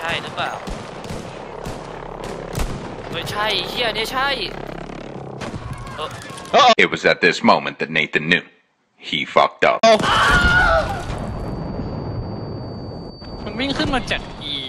ช่หรือเปล่าไม่ใช่เฮียเนี่ยใช่ It was at this moment that Nathan knew he fucked up มันวิ่งขึ้นมาจาก E